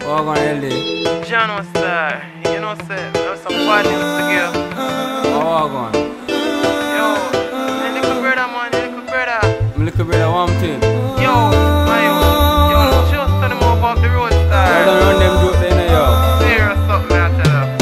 What going LA? John was there. You know, say, there was some bad news to give. What going? Yo, my little brother, man, your little brother. My little brother, one thing. Yo, my yo, just tell them about the road star. I don't run them joke then, yo. Serious something, I tell them.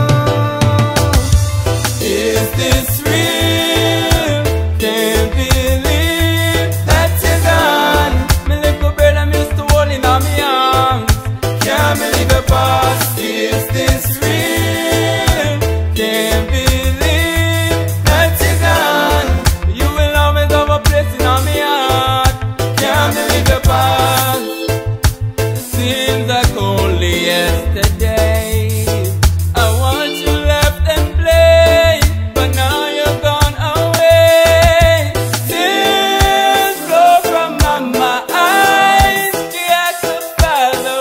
Is this real? Can't believe that you're gone. My little brother, I'm used to holding on my arms. Can't believe the past. Is this real? Can't believe that you're gone. You will always have a place in my heart. Can't believe the past. Seems like only yesterday I want you left and play, but now you're gone away. Tears flow from my eyes. Can't follow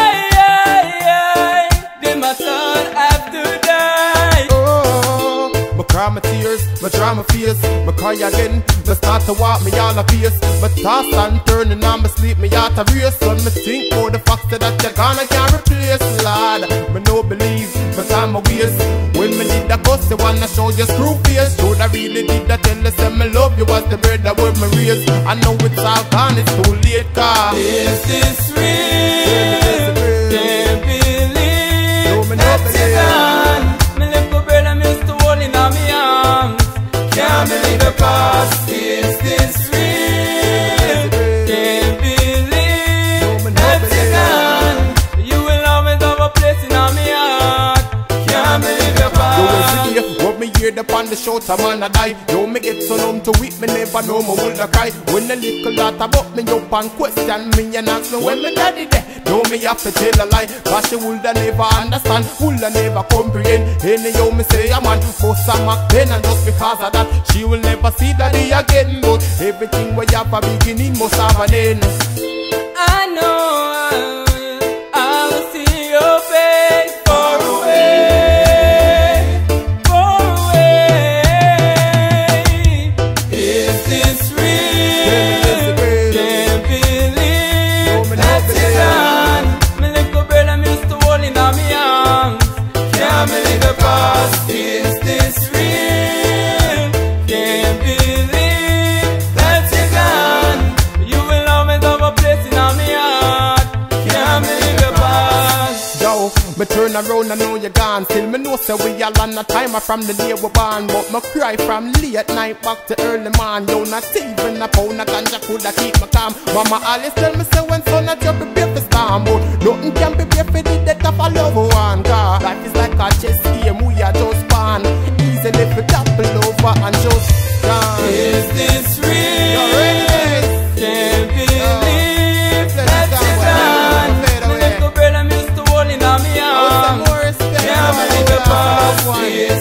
why did my son have to die? Oh, me cry my tears, me dry my face, me cry again, me start to walk me all a pace. Me toss and turn and on me sleep, me heart a race. When me think about the fact that you're gone, I can't replace, Lord. Me no believe, me time my ways. When me did that ghost, you wanna show your screw face. Should I really did that tell you say me love you was the bread that would me raise. I know it's all gone, it's too late, car. Is this real? Can't believe that you're gone. My little brother, I'm used to holding on my arms. Can't believe the past. Is this real? Can't believe that you're gone. You will always have a place in my heart. Can't believe the past. What me hear the on the shout, a man a die. Yo, me get so numb to it, me never know me would a cry. When a little lot about me up and question me and ask me when me daddy there. Know me have to tell a lie, cause she woulda never understand, woulda never comprehend. Anyhow me say a man, bust a Mac 10, and just because of that, she will never see daddy again. But everything we have a beginning must have an end. I know I will see your face far away, far away. Is this real? Can't believe that you're gone. My little brother, I'm used to holding on my arms. Can't believe the past. Is this real? Can't believe that you're gone. You will always have a place in my heart. Can't believe the past. Yo, me turn around and know you're gone. Still me know say we all on a timer from the day we born. But me cry from late night back to early morn. Yo, not even a pound of ganja coulda keep me calm. Mama always tell me say when sun at you prepare for storm. But nothing can prepare for the death of a loved one. Cause life is like a chess game, we are just born. Easily for topple over and just gone. Is this real? You're ready? Can't believe that you're gone. My little brother, I'm used to holding on my arms. Can't believe the past. Is